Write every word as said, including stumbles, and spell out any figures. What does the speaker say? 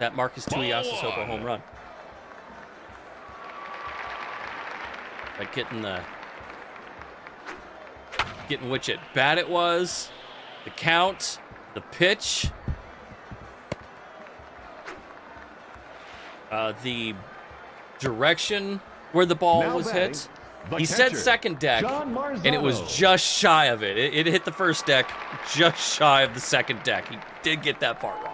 that Marcus Tuiasosopos home run. Like getting the getting which at bat it was, the count, the pitch, uh, the direction where the ball Now was batting, hit. the He catcher, said second deck, John and it was Marzano. just shy of it. it. It hit the first deck, just shy of the second deck. He did get that part wrong.